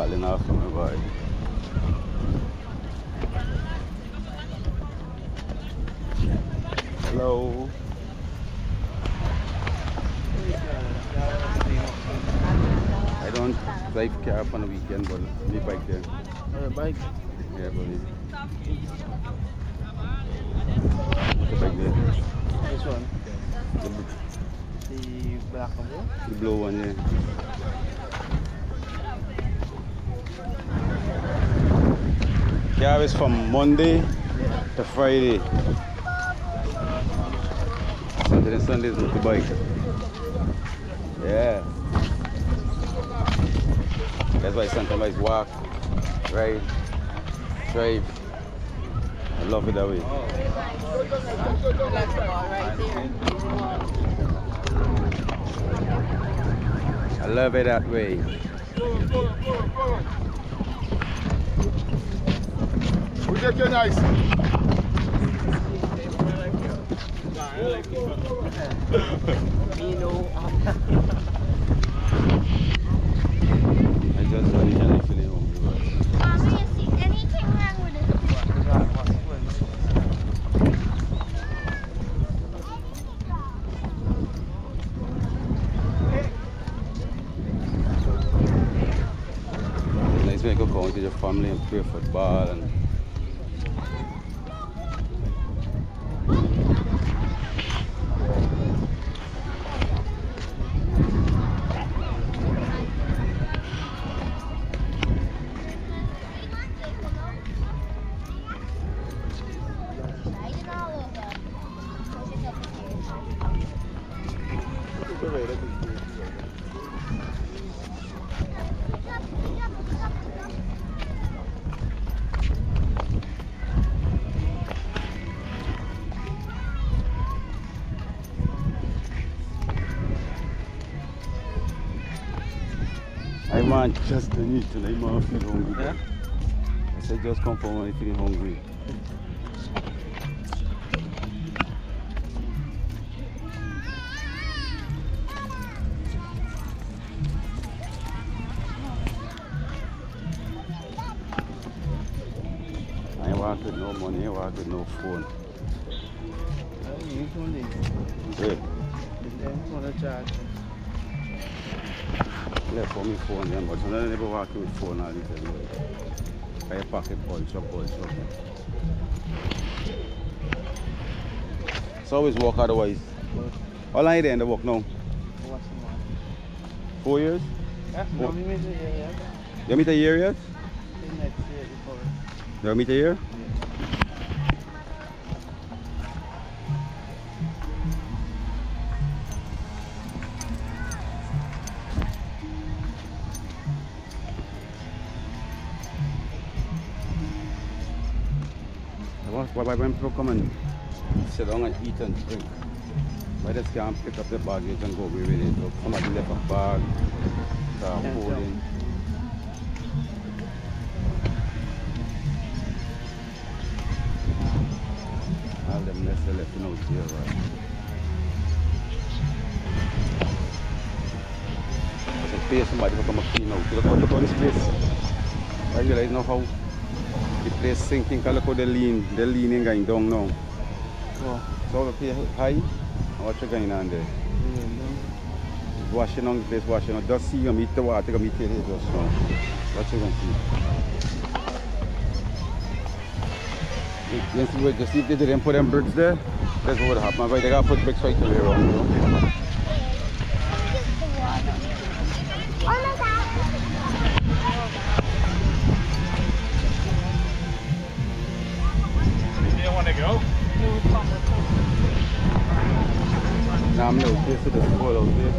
falling off from my bike. Hello. I don't drive car up on the weekend, but me bike there. Bike? Yeah, buddy. What's the bike there? This one? The black one? The blue one, yeah. Car is from Monday to Friday. Saturday and Sunday is motorbike. Yeah. That's why sometimes I walk, ride, drive. I love it that way. I love it that way. We get you nice. I just usually feeling hungry. Mommy, you see anything wrong with it? It's nice when you go out with your family and play football and I want just to eat and I want to feel hungry. Yeah? I said just come for when I feel hungry. I ain't walk with no money, I ain't walk with no phone. Good. Left for me phone then, but I never walk with phone all the time. I pocket punch up. So always walk otherwise. How long are you there in the walk now? 4 years? Yeah, Oh. no, we made it, yeah. You meet a year yet? Next year before. You meet a year? Why when people come and sit down and eat and drink, why just can't pick up the baggage and go away with it? So somebody left a bag, holding. All them mess they left out here, right? I should pay somebody to come and clean out. Look at this place. I realize now how the place sinking, because look how the leaning going down now. Oh. So we pay high, what's going on there? Washing on the place, washing on. Just see you meet the water, meet the just now. What you going to see? You see, just see if they didn't put them bricks there, that's what would happen. But they got to put bricks right away around, you know? Nah, I'm no place to the spoil out there.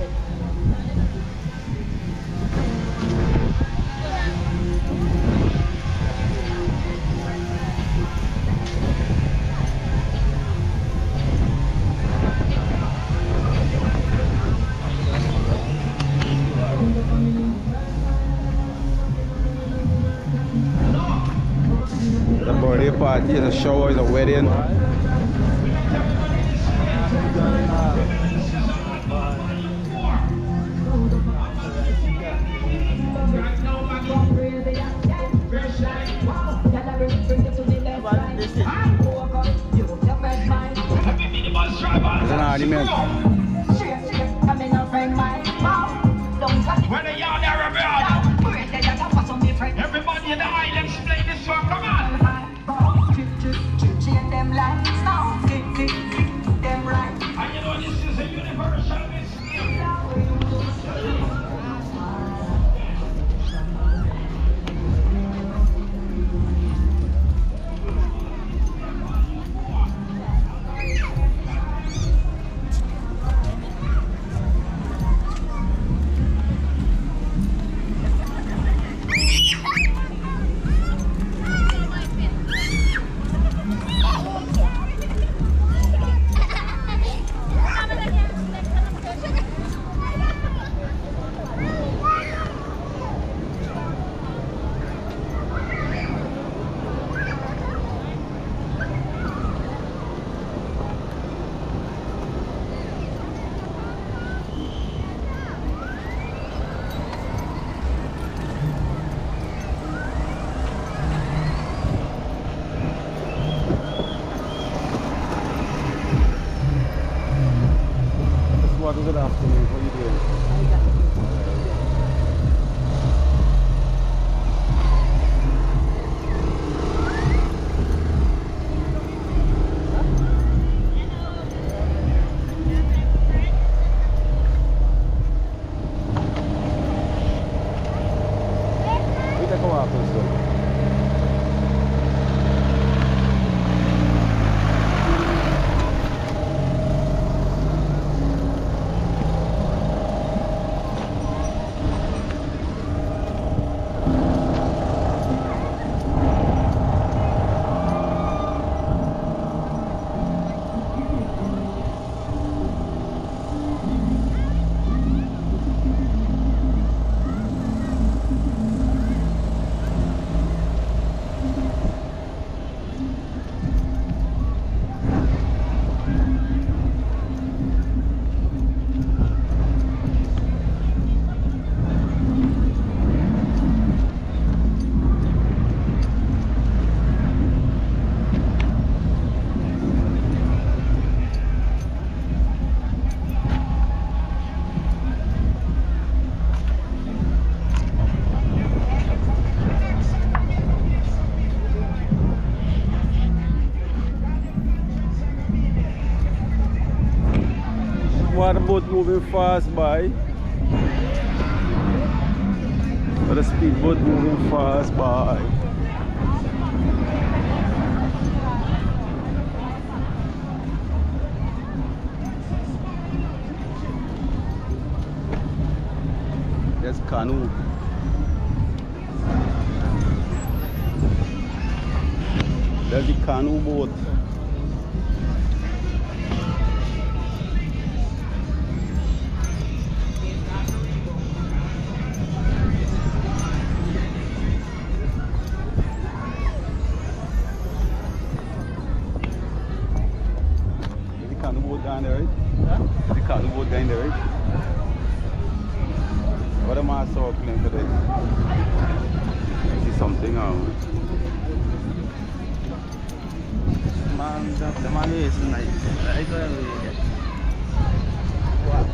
The birthday party is a shower, is a wedding. monument. Whether you're there or abroad, everybody in the islands play this song, come on. And you know this is a universal Good afternoon, how are you doing? We take a walk also. Waterboat moving fast by. Or the speedboat moving fast by. There's canoe. There's the canoe boat. Down there, right? Huh? The cotton boat down there, right? What am I circling for this? I see something out. Man, the money is nice. I don't really get. Wow.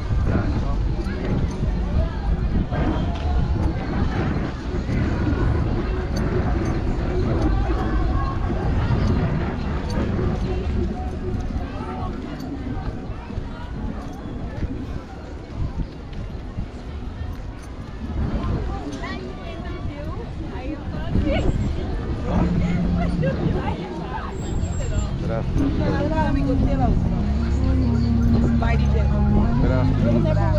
Good afternoon.